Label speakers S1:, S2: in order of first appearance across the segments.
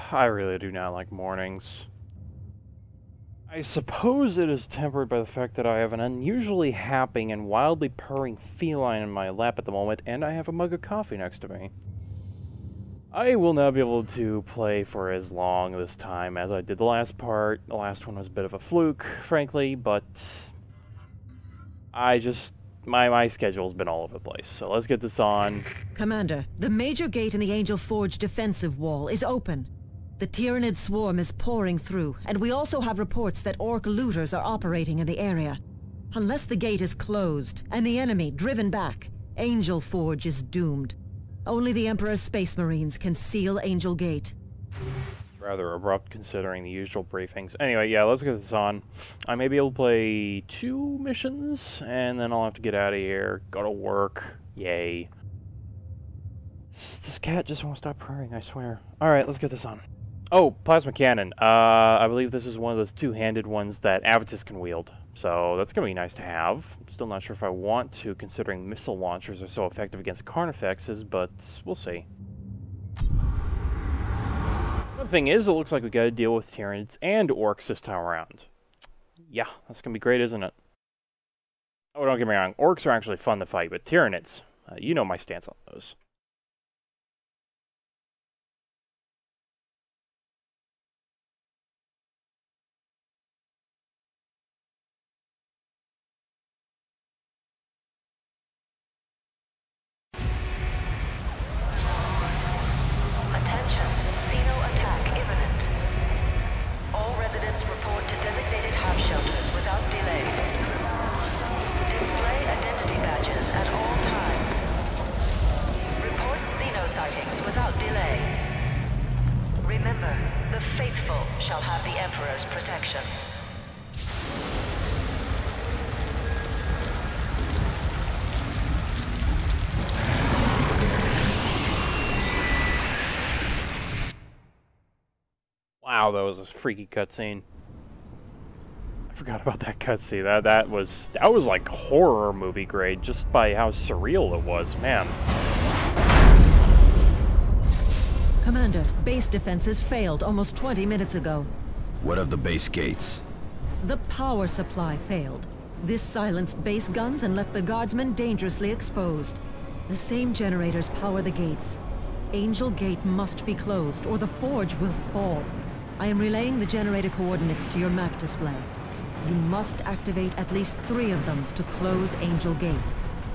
S1: I really do not like mornings. I suppose it is tempered by the fact that I have an unusually happy and wildly purring feline in my lap at the moment, and I have a mug of coffee next to me. I will not be able to play for as long this time as I did the last part. The last one was a bit of a fluke, frankly, but I just... My schedule's been all over the place, so let's get this on.
S2: Commander, the major gate in the Angel Forge defensive wall is open. The Tyranid swarm is pouring through, and we also have reports that Ork looters are operating in the area. Unless the gate is closed, and the enemy driven back, Angel Forge is doomed. Only the Emperor's Space Marines can seal Angel Gate.
S1: Rather abrupt considering the usual briefings. Anyway, yeah, let's get this on. I may be able to play 2 missions, and then I'll have to get out of here, go to work. Yay. This cat just won't stop purring, I swear. Alright, let's get this on. Oh, plasma cannon. I believe this is one of those 2-handed ones that Avitus can wield. So that's going to be nice to have. Still not sure if I want to, considering missile launchers are so effective against Carnifexes, but we'll see. The thing is, it looks like we got to deal with Tyranids and Orks this time around. Yeah, that's going to be great, isn't it? Oh, don't get me wrong. Orks are actually fun to fight, but Tyranids, you know my stance on those.
S3: Report to designated half shelters without delay. Display identity badges at all times. Report Xeno sightings without delay. Remember, the faithful shall have the Emperor's protection.
S1: Wow, that was a freaky cutscene. I forgot about that cutscene. That was like horror movie grade just by how surreal it was, man.
S2: Commander, base defenses failed almost 20 minutes ago.
S4: What of the base gates?
S2: The power supply failed. This silenced base guns and left the guardsmen dangerously exposed. The same generators power the gates. Angel Gate must be closed, or the forge will fall. I am relaying the generator coordinates to your map display. You must activate at least 3 of them to close Angel Gate.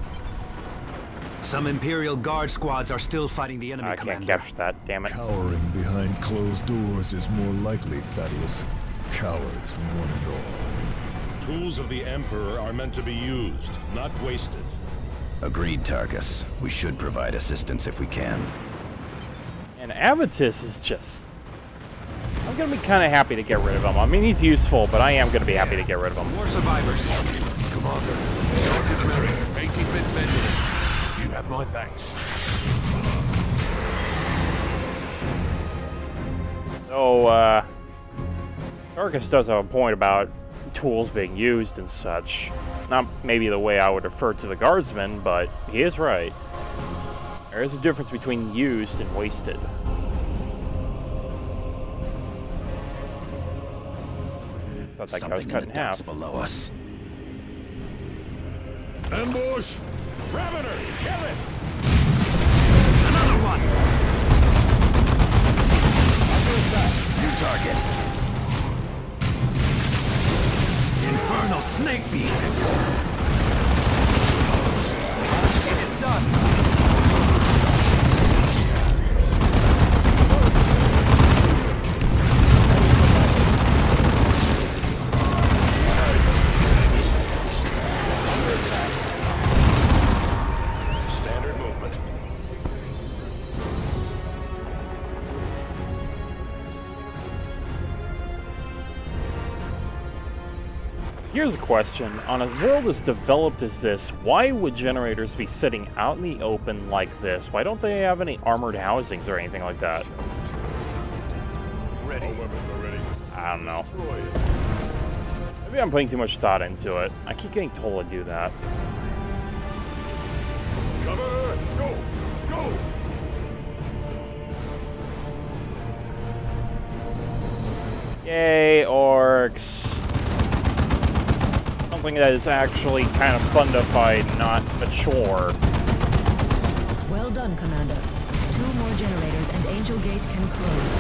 S4: Some Imperial Guard squads are still fighting the enemy,
S1: Commander. I can't capture that, damn it.
S5: Cowering behind closed doors is more likely, Thaddeus. Cowards, one and all.
S6: Tools of the Emperor are meant to be used, not wasted.
S4: Agreed, Tarkus. We should provide assistance if we can.
S1: And Avitus is just... I'm gonna be kind of happy to get rid of him. I mean, he's useful, but I am gonna be happy to get rid of him.
S4: More survivors.
S5: Commander, Sergeant Meridian, 18th Mending. You have my thanks.
S1: So, Tarkus does have a point about tools being used and such. Not maybe the way I would refer to the guardsmen, but he is right. There is a difference between used and wasted. Thought that guy was cut in half.
S4: Below us.
S6: Ambush! Ravener! Kill it!
S4: Another one! New target. Infernal snake beasts! It is done!
S1: Here's a question. On a world as developed as this, why would generators be sitting out in the open like this? Why don't they have any armored housings or anything like that?
S6: Ready. All weapons are ready.
S1: I don't know.
S6: Destroy it.
S1: Maybe I'm putting too much thought into it. I keep getting told to do that.
S6: Cover! Go! Go!
S1: Yay, orcs. Something that is actually kind of fun to fight, not a chore.
S2: Well done, Commander. 2 more generators and Angel Gate can close.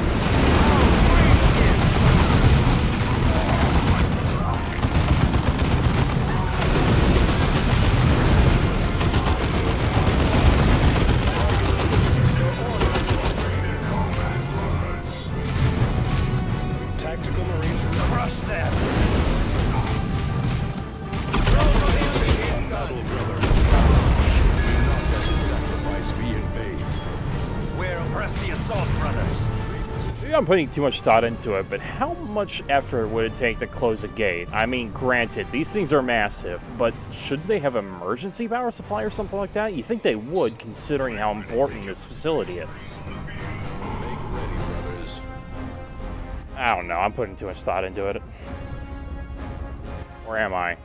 S6: Tactical Marines, crush them! Battle, brothers. Do not let the sacrifice be in vain.
S4: Where press the assault, brothers?
S1: Maybe I'm putting too much thought into it, but how much effort would it take to close a gate? I mean, granted, these things are massive, but shouldn't they have emergency power supply or something like that? You think they would, considering how important this facility is.
S6: Make ready, brothers.
S1: I don't know, I'm putting too much thought into it. Where am I?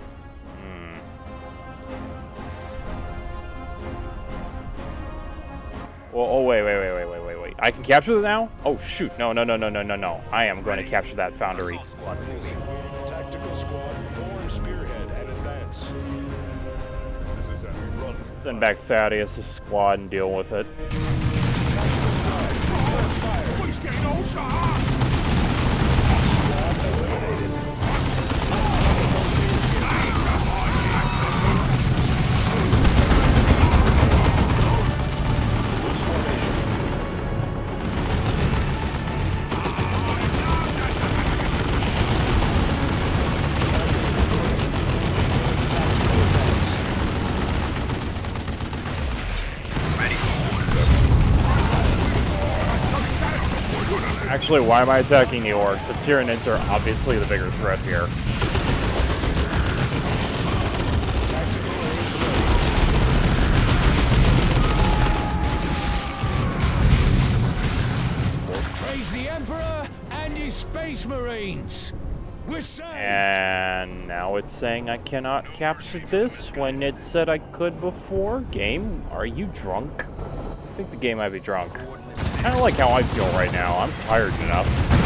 S1: Well, oh, wait. I can capture it now? Oh, shoot. No. I am going to capture that foundry.
S6: Tactical squad, form spearhead and advance. This is how we run.
S1: Send back Thaddeus' squad and deal with it. Actually, why am I attacking the orcs? The Tyranids are obviously the bigger threat here.
S7: Praise the Emperor and his Space Marines! We're saved!
S1: And now it's saying I cannot capture this when it said I could before. Game, are you drunk? I think the game might be drunk. Kind of like how I feel right now. I'm tired enough.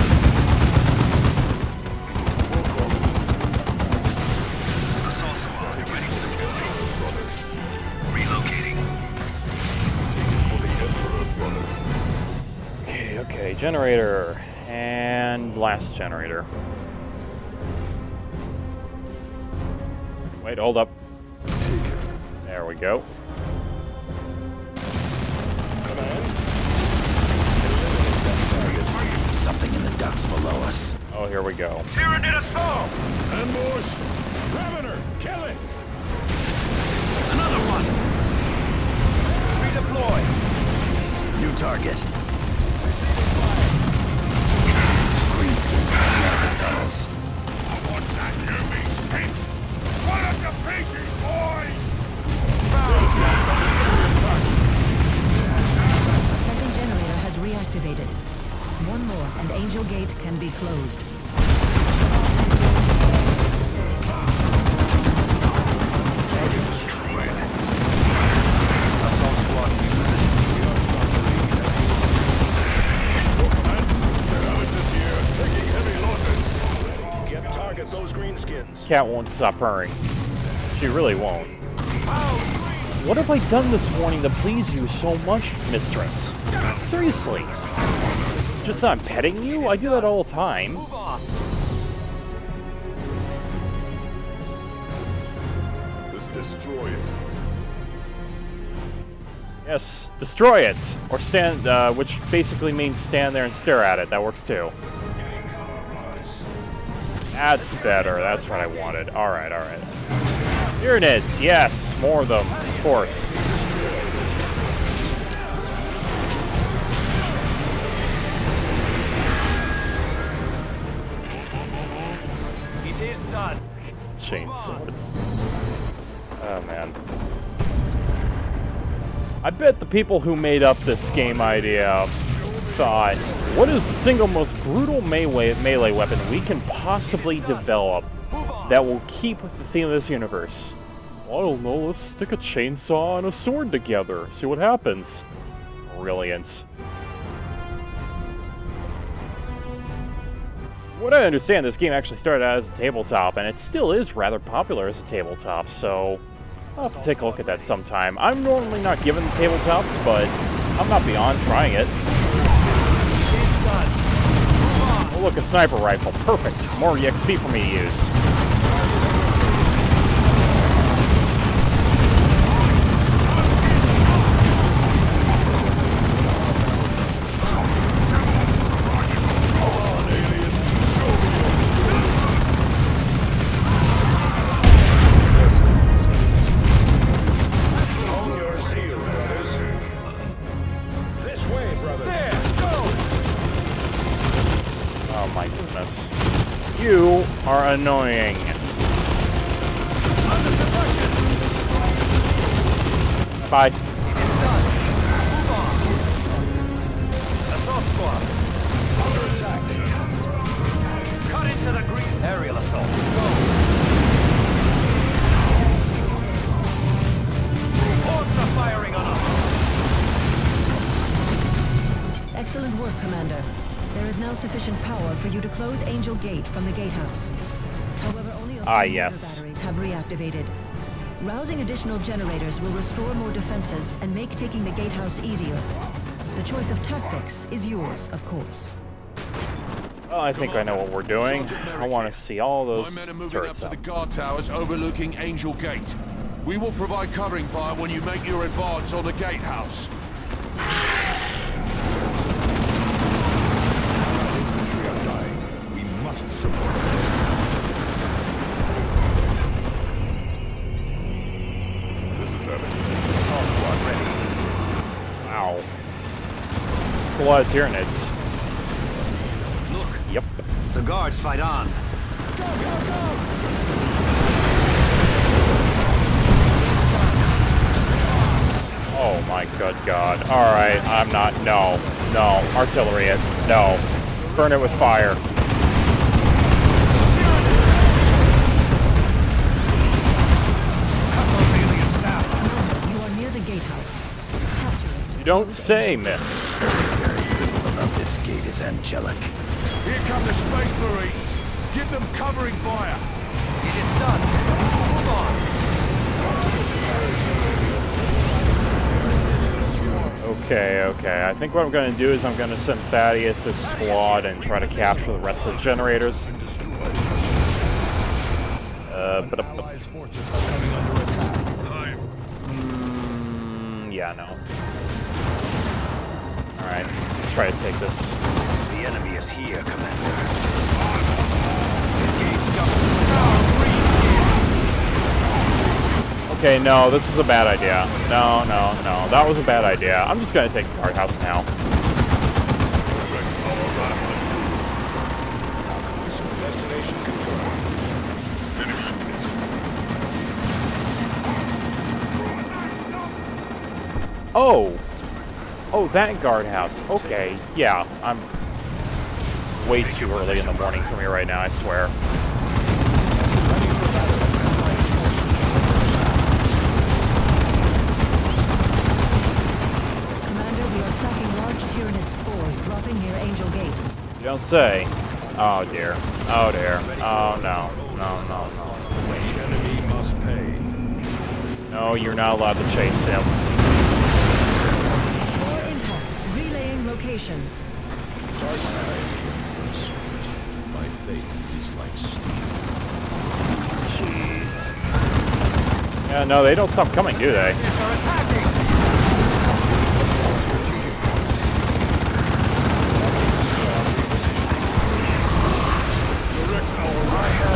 S4: Assault squad, ready to deploy. Relocating.
S1: Okay, generator. And last generator. Wait, hold up. There we go.
S4: Something in the ducts below us.
S1: Oh, here we go.
S4: Tyranid assault!
S6: Ambush! Ravener, kill it!
S4: Another one! Redeploy! New target. Greenskins coming out of the tunnels.
S6: I want that UV prince! What up your pieces, boys!
S2: A second generator has reactivated. One more, and Angel Gate can be closed.
S6: Target destroyed. Assault squad in position. We are suffering. Analysis here, taking heavy losses. Get target those greenskins.
S1: Cat won't stop purring. She really won't. What have I done this morning to please you so much, mistress? Seriously. Just not petting you? I do that all the time.
S6: Let's destroy it.
S1: Yes, destroy it. Or stand, which basically means stand there and stare at it. That works too. That's better. That's what I wanted. Alright. Tyranids, yes. More of them, of course.
S4: Done.
S1: Chainswords. Oh man. I bet the people who made up this game idea thought, what is the single most brutal melee weapon we can possibly develop that will keep with the theme of this universe? Well, I don't know, let's stick a chainsaw and a sword together, see what happens. Brilliant. what I understand, this game actually started out as a tabletop, and it still is rather popular as a tabletop, so I'll have to take a look at that sometime. I'm normally not given the tabletops, but I'm not beyond trying it. Oh, look, a sniper rifle. Perfect. More EXP for me to use. You are annoying. Bye.
S8: It is done. Move on. Assault squad. Under attack. Cut into the green. Aerial assault. Go. Orks are firing on us.
S2: Excellent work, Commander. There is now sufficient power for you to close Angel Gate from the gatehouse. However, only a few
S1: yes.
S2: water batteries have reactivated. Rousing additional generators will restore more defenses and make taking the gatehouse easier. The choice of tactics is yours, of course.
S1: Well, I think I know what we're doing. I want to see all those
S7: My men are moving
S1: turrets
S7: up to
S1: up.
S7: the guard towers overlooking Angel Gate. We will provide covering fire when you make your advance on the gatehouse.
S5: Infantry are dying. We must support them.
S6: This is evidence.
S8: Assault squad ready.
S1: Wow. That's a lot of Tyranids.
S8: Look,
S1: Yep.
S8: the guards fight on.
S2: Go, go, go!
S1: Oh my good god. Alright, I'm not. No. No. Artillery it. No. Burn it with fire.
S2: You are near the gatehouse. Capture it.
S1: You don't say, miss.
S4: Above this gate is Angelic.
S7: Here come the Space Marines. Give them covering fire.
S8: It is done. Move on.
S1: Okay, okay. I think what I'm going to do is I'm going to send Thaddeus' squad and try to capture the rest of the generators.
S5: Allies' forces are coming under attack.
S1: Yeah, no. Alright, let's try to take this.
S8: The enemy is here, Commander.
S1: Okay, no, this is a bad idea. No, no, no. That was a bad idea. I'm just going to take the guardhouse now.
S6: Destination confirmed.
S1: Oh! Oh, that guardhouse. Okay, yeah, I'm way too early in the morning for me right now, I swear.
S2: Commander, we are tracking large Tyranid spores dropping near Angel Gate.
S1: You don't say. Oh dear. Oh dear. Oh no. No, no, no.
S5: The enemy must pay.
S1: No, you're not allowed to chase him.
S2: Spore impact. Relaying location.
S5: My faith is like steel.
S1: Jeez. Yeah, no, they don't stop coming, do they?
S5: Strategic points.
S6: Direct our right.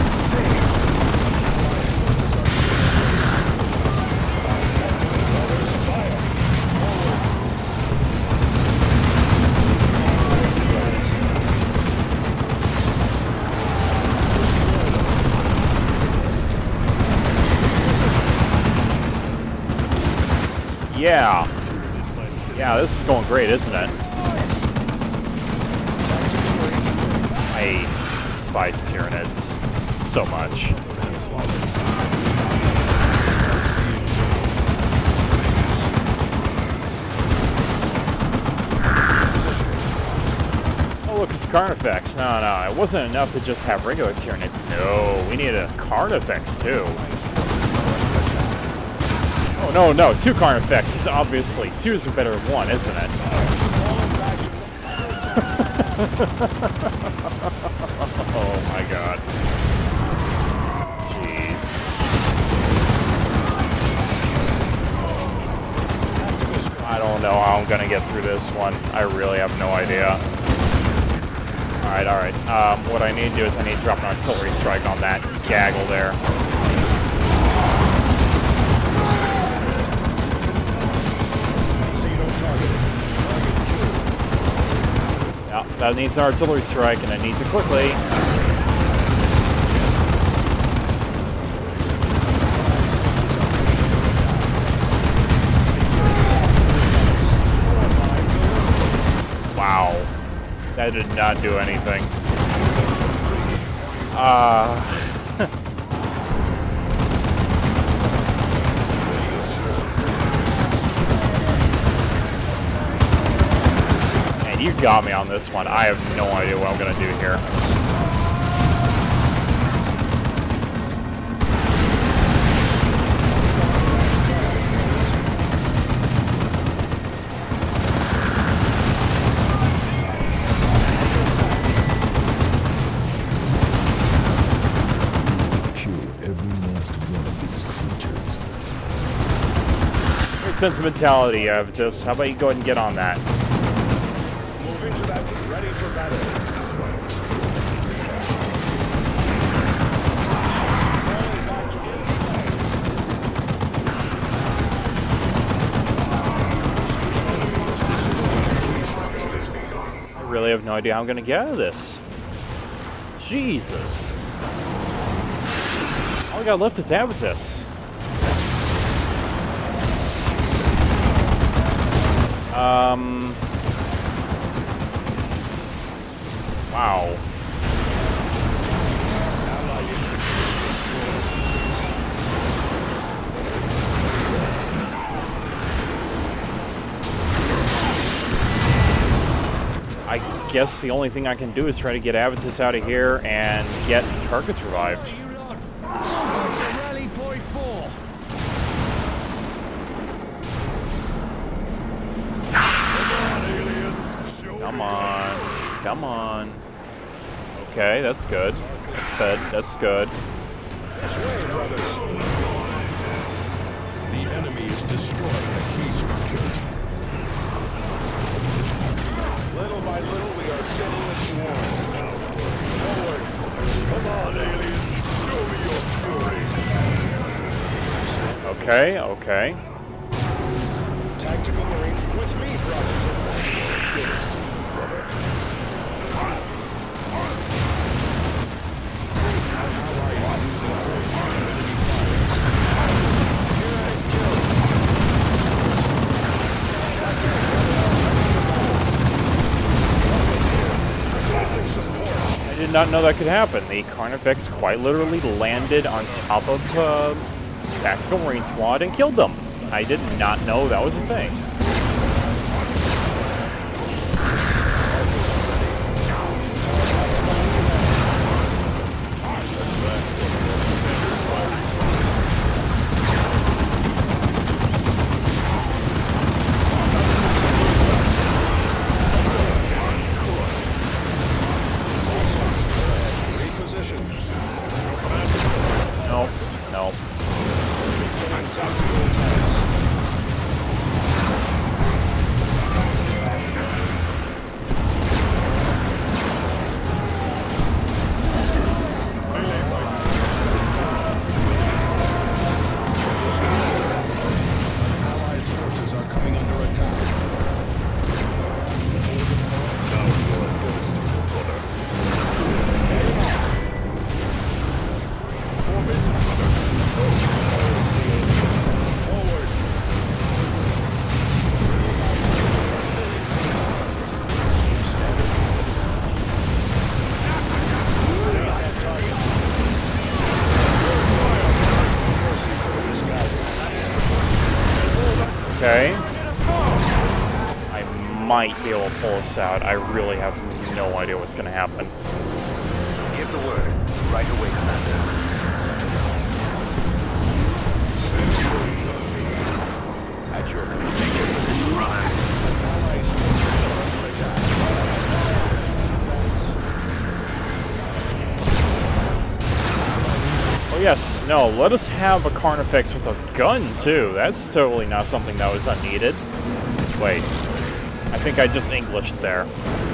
S1: Yeah. Yeah, this is going great, isn't it? I despise Tyranids so much. Oh focus Carnifex. No, it wasn't enough to just have regular Tyranids. No, we need a Carnifex too. Oh no, 2 Carnifexes. Obviously, 2 is better than 1, isn't it? Oh my god. Jeez. I don't know how I'm gonna get through this one. I really have no idea. Alright. What I need to do is I need to drop an artillery strike on that gaggle there. Yeah, that needs an artillery strike, and it needs it quickly. Wow. That did not do anything. Man, you got me on this one. I have no idea what I'm gonna do here. Sentimentality of just, how about you go ahead and get on that?
S6: Move into that, ready for battle.
S1: I really have no idea how I'm gonna get out of this. Jesus. All I got left is Abathis. Wow. I guess the only thing I can do is try to get Abathis out of here and get Tarkus revived.
S7: Rally point 4.
S1: Come on. Okay, that's good. That's good.
S6: The enemy is destroying the key structures. Little by little, we are getting what you want. Forward. Come on, aliens. Show me your fury.
S1: Okay.
S6: Tactical Marines with me, brothers.
S1: I did not know that could happen. The Carnifex quite literally landed on top of Tactical Marine Squad and killed them. I did not know that was a thing. might be able to pull us out. I really have no idea what's going to happen.
S8: Give the word. Right away, Commander.
S6: At your command.
S8: Take your position, brother.
S1: Oh yes, no, let us have a Carnifex with a gun too. That's totally not something that was unneeded. Wait, I think I just Englished there.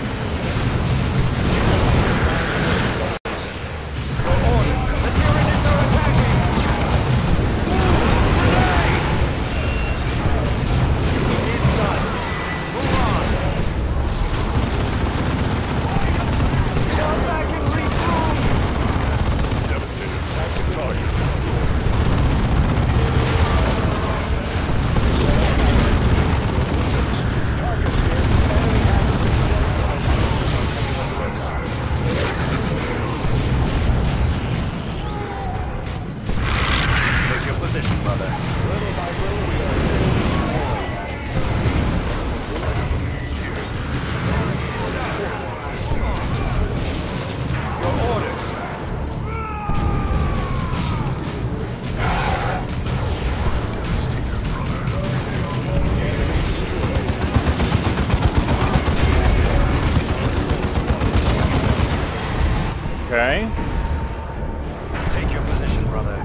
S1: Okay.
S8: Take your position, brother.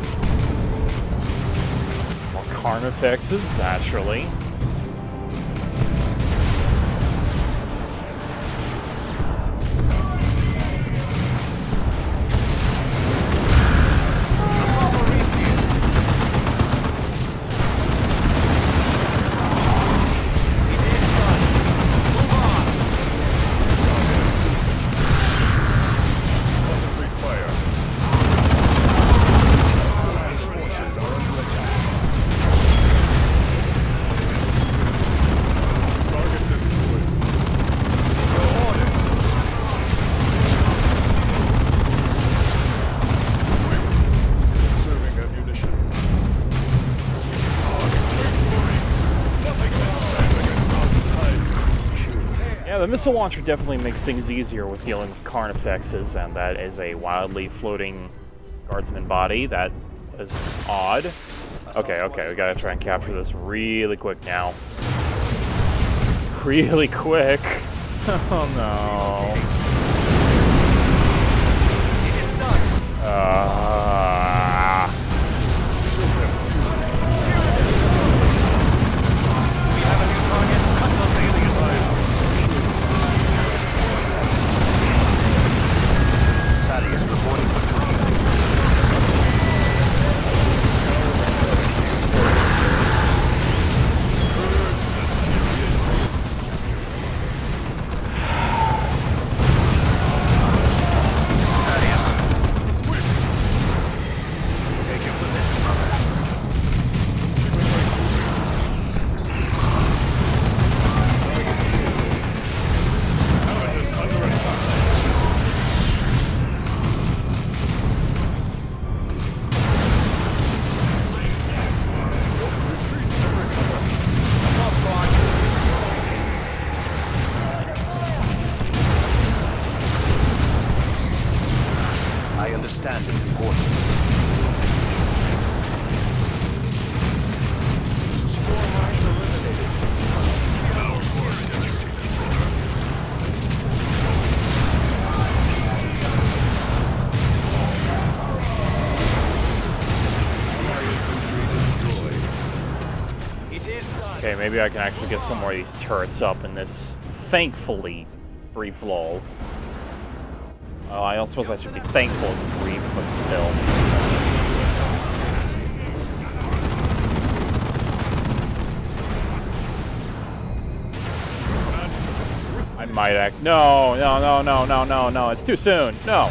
S1: More Carnifexes, naturally. The missile launcher definitely makes things easier with dealing with Carnifexes, and that is a wildly floating guardsman body. That is odd. Okay, we gotta try and capture this really quick now. Really quick. Oh no.
S8: We have a new target. Cut those aliens. Thaddeus reporting for I understand its importance.
S1: Okay, maybe I can actually get some more of these turrets up in this, thankfully, brief lull. Oh, I don't suppose I should be thankful it's brief, but still. I might act. No, it's too soon. No.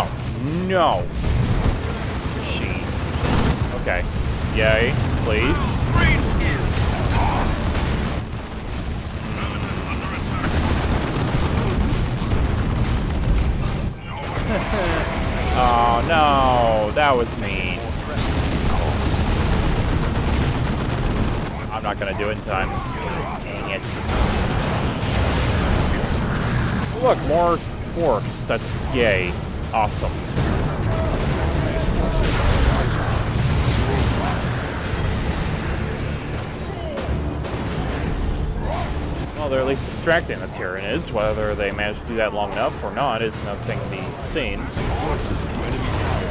S1: Jeez. Okay. Yay, please. Oh no, that was mean. I'm not gonna do it in time. Dang it. Look, more orcs. That's yay. Awesome. Well, they're at least distracting the Tyranids. Whether they manage to do that long enough or not is another thing to be seen.
S6: Forces to enemy fire.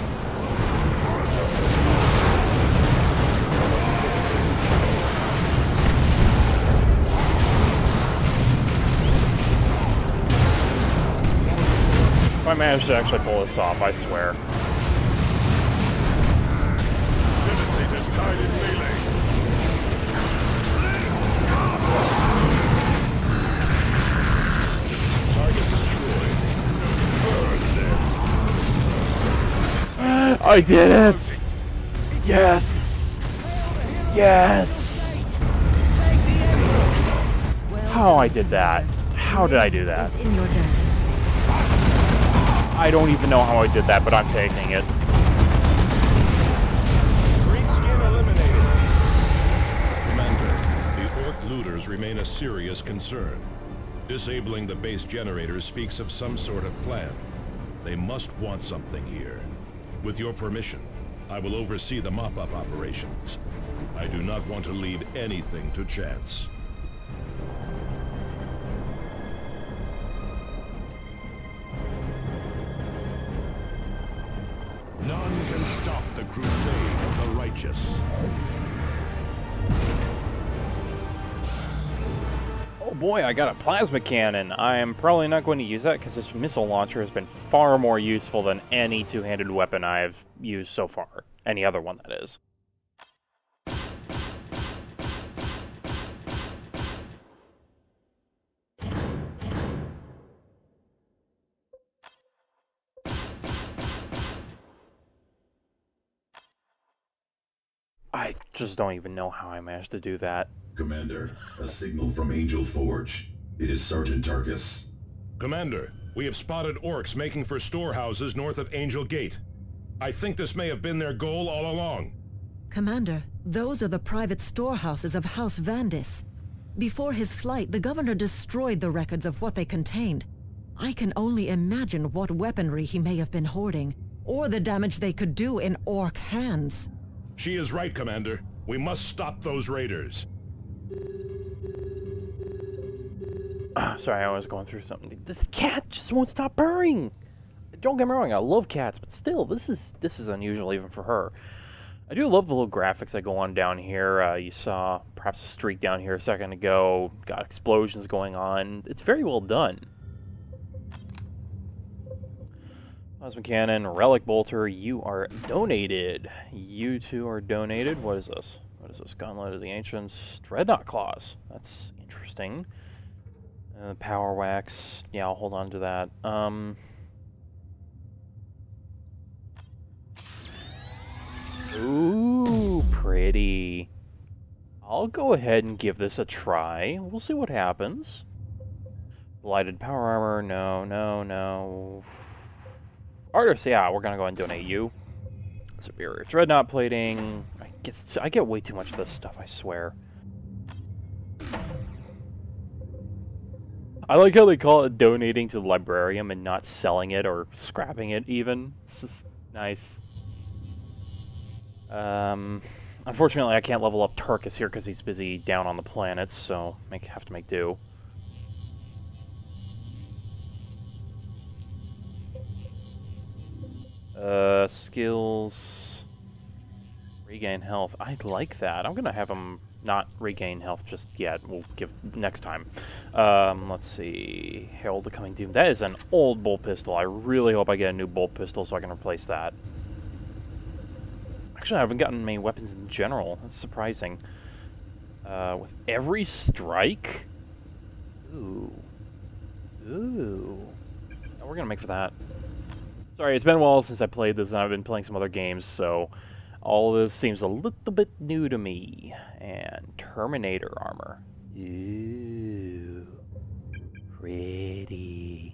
S1: If I manage to actually pull this off, I swear.
S6: Nemesis is tied in melee. Target destroyed.
S1: I did it! Yes! Yes! How I did that? How did I do that?
S2: Is in your debt.
S1: I don't even know how I did that, but I'm taking it.
S6: Green skin eliminated.
S5: Commander, the Orc looters remain a serious concern. Disabling the base generators speaks of some sort of plan. They must want something here. With your permission, I will oversee the mop-up operations. I do not want to leave anything to chance. None can stop the crusade of the righteous.
S1: Oh boy, I got a plasma cannon. I am probably not going to use that because this missile launcher has been far more useful than any two-handed weapon I've used so far. Any other one, that is. I just don't even know how I managed to do that.
S9: Commander, a signal from Angel Forge. It is Sergeant Tarkus.
S5: Commander, we have spotted orcs making for storehouses north of Angel Gate. I think this may have been their goal all along.
S2: Commander, those are the private storehouses of House Vandis. Before his flight, the governor destroyed the records of what they contained. I can only imagine what weaponry he may have been hoarding, or the damage they could do in orc hands.
S5: She is right, Commander. We must stop those raiders.
S1: Sorry, I was going through something. This cat just won't stop purring. Don't get me wrong, I love cats, but still, this is unusual even for her. I do love the little graphics that go on down here. You saw perhaps a streak down here a second ago. Got explosions going on. It's very well done. Plasma Cannon, Relic Bolter, you are donated. You two are donated. What is this? What is this? Gauntlet of the Ancients. Dreadnought Claws. That's interesting. Power Wax. Yeah, I'll hold on to that. Ooh, pretty. I'll go ahead and give this a try. We'll see what happens. Blighted Power Armor. No, no, no. Artist, yeah, we're gonna go ahead and donate you. Superior Dreadnought Plating. I get way too much of this stuff, I swear. I like how they call it donating to the librarium and not selling it or scrapping it even. It's just nice. Unfortunately, I can't level up Tarkus here because he's busy down on the planets, so I have to make do. Skills. Regain health. I like that. I'm gonna have him not regain health just yet. We'll give next time. Let's see. Herald the Coming Doom. That is an old bolt pistol. I really hope I get a new bolt pistol so I can replace that. Actually, I haven't gotten many weapons in general. That's surprising. With every strike? Ooh. Ooh. Oh, we're gonna make for that. Sorry, it's been a while since I played this, and I've been playing some other games, so all of this seems a little bit new to me. And Terminator armor. Ooh. Pretty.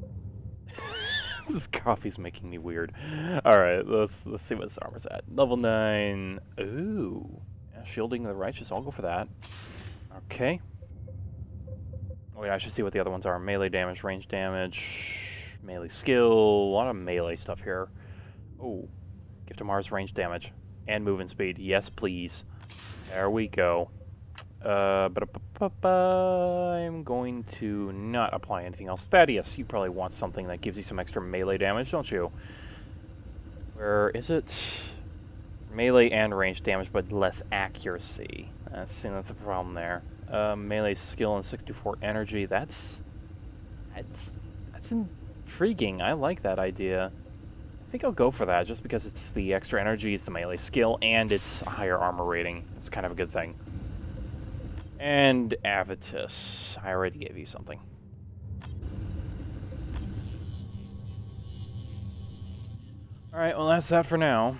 S1: This coffee's making me weird. Alright, let's see what this armor's at. Level 9. Ooh. Yeah, shielding the righteous, I'll go for that. Okay. Wait, I should see what the other ones are. Melee damage, range damage, melee skill, a lot of melee stuff here. Oh, Gift of Mars range damage and movement speed. Yes, please. There we go. I'm going to not apply anything else. Thaddeus, you probably want something that gives you some extra melee damage, don't you? Where is it? Melee and range damage, but less accuracy. That's a problem there. Melee skill and 64 energy. That's intriguing. I like that idea. I think I'll go for that just because it's the extra energy, it's the melee skill, and it's a higher armor rating. It's kind of a good thing. And Avitus. I already gave you something. Alright, well that's that for now.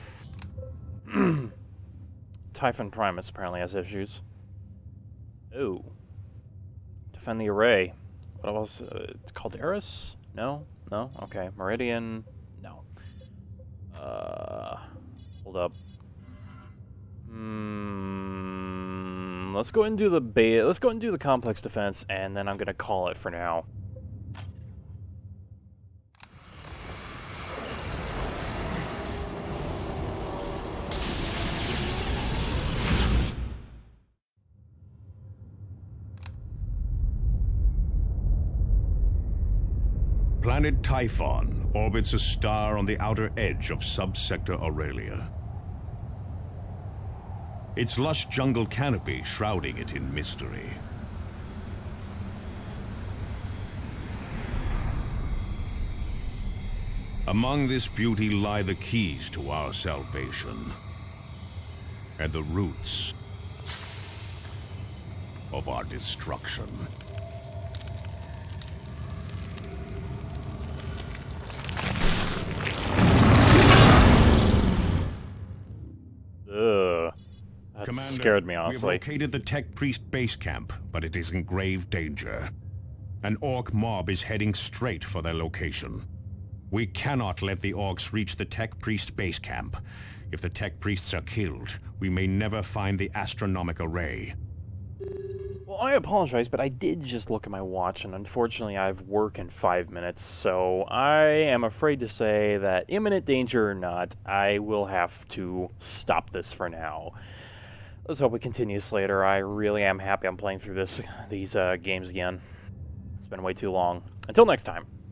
S1: Typhon Primus apparently has issues. Ooh. Defend the array. What else? Calderas? No? No? Okay. Meridian? No. Hold up. Let's go and do the let's go and do the complex defense, and then I'm gonna call it for now.
S5: Planet Typhon orbits a star on the outer edge of subsector Aurelia. Its lush jungle canopy shrouding it in mystery. Among this beauty lie the keys to our salvation and the roots of our destruction.
S1: That
S5: Commander,
S1: scared me, honestly.
S5: We've located the Tech Priest base camp, but it is in grave danger. An Ork mob is heading straight for their location. We cannot let the Orks reach the Tech Priest base camp. If the Tech Priests are killed, we may never find the astronomic array.
S1: Well, I apologize, but I did just look at my watch, and unfortunately I have work in 5 minutes, so I am afraid to say that imminent danger or not, I will have to stop this for now. Let's hope it continues later. I really am happy I'm playing through these games again. It's been way too long. Until next time.